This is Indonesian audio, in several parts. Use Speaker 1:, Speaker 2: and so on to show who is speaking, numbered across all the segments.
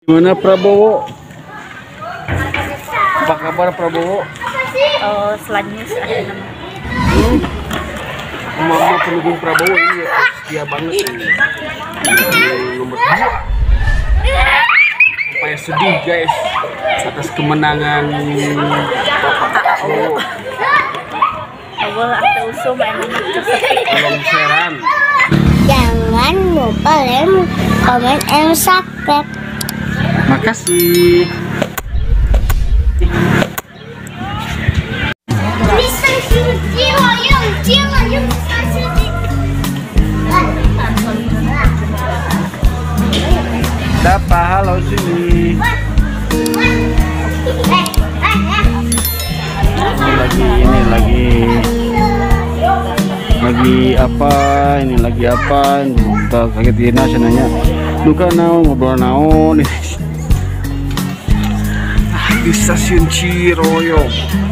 Speaker 1: Gimana Prabowo? Apa kabar Prabowo?
Speaker 2: Selanjutnya ada nama.
Speaker 1: Mama pendukung Prabowo ini ya, setia banget ini. Nomor 2. Supaya sedih guys atas kemenangan Bapak Prabowo.
Speaker 2: Allah atau usul main
Speaker 1: Tolong sharean.
Speaker 3: Jangan lupa like, komen, and subscribe.
Speaker 1: Makasih. Dapat halo sini. Ini lagi apa? Ini lagi apa? Kita kagetin aja nanya. Duka naon ngobrol naon di stasiun Ciroyom.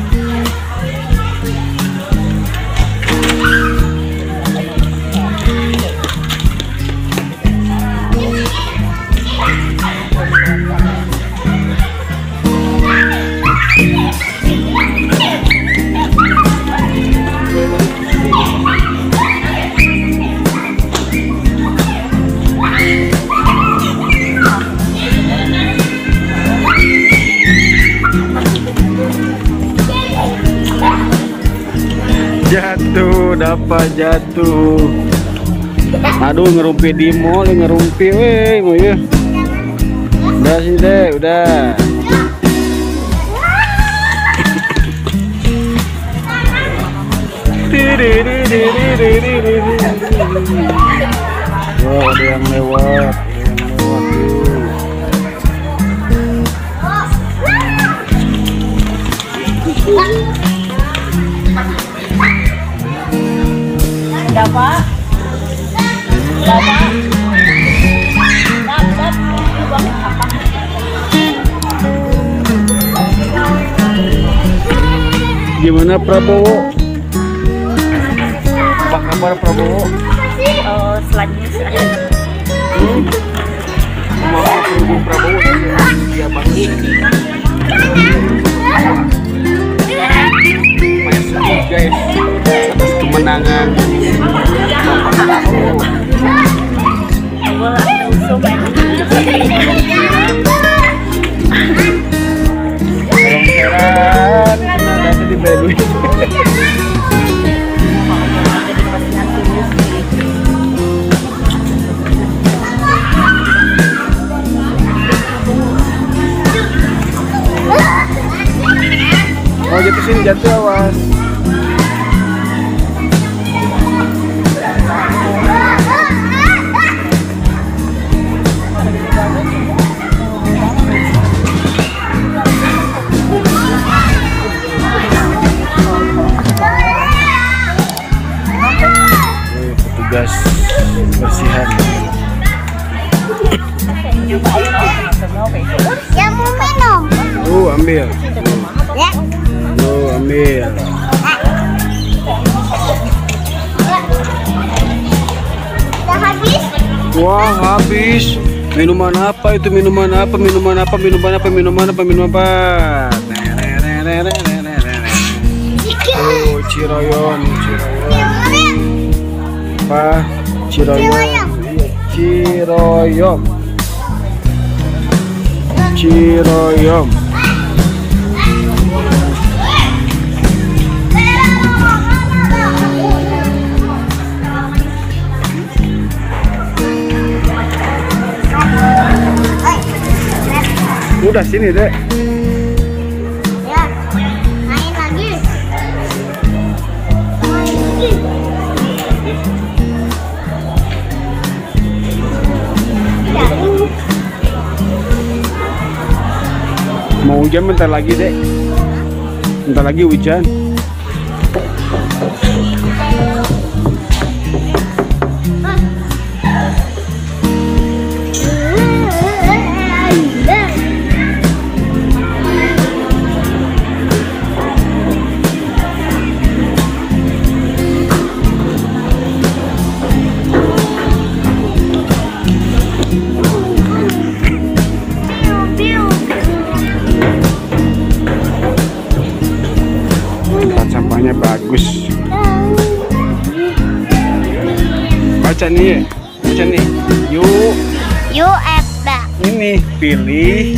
Speaker 1: Jatuh, dapat jatuh. Aduh, ngerumpi di mall, ngerumpi, mau ya. Udah sih deh, udah. Oh, ada yang lewat,
Speaker 2: Dapat
Speaker 1: Gimana Prabowo? Apa kabar Prabowo?
Speaker 2: selanjutnya ada nama.
Speaker 1: Mama pendukung Prabowo ini ya, setia banget ini. Supaya sedih guys atas kemenangan Bapak Prabowo.
Speaker 2: Allah atau usul main
Speaker 1: Tolong sharean, nanti dibeli. Oh jatuh sini, jatuh awas. Petugas bersihan.
Speaker 3: Yang mau minum?
Speaker 1: Ambil.
Speaker 3: Ya.
Speaker 1: Ambil.
Speaker 3: Udah habis?
Speaker 1: Wah, habis. Minuman apa itu? Minuman apa? Minuman apa? Minuman apa? Minuman apa? Minuman apa? Oh, Ciroyom. Apa? Ciroyom. Ciroyom. Udah sini dek.
Speaker 3: Ya. Main lagi.
Speaker 1: Mau hujan bentar lagi dek. Bentar lagi hujan. Baca nih. Baca nih. Yuk.
Speaker 3: Yuk Eba.
Speaker 1: Ini pilih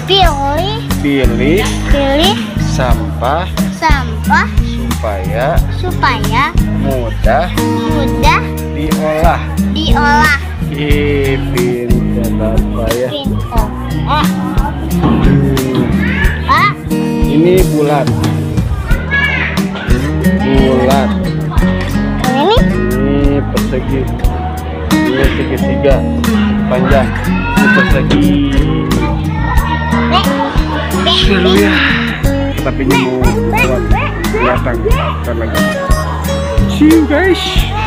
Speaker 3: Pilih
Speaker 1: sampah
Speaker 3: sampah
Speaker 1: supaya mudah diolah. Pintar Bapak ya. Ini bulat. Ini persegi. Ini segitiga panjang. Ini persegi. Dulu ya. Tapi ini mau buat kelihatan. Ntar lagi. See you guys.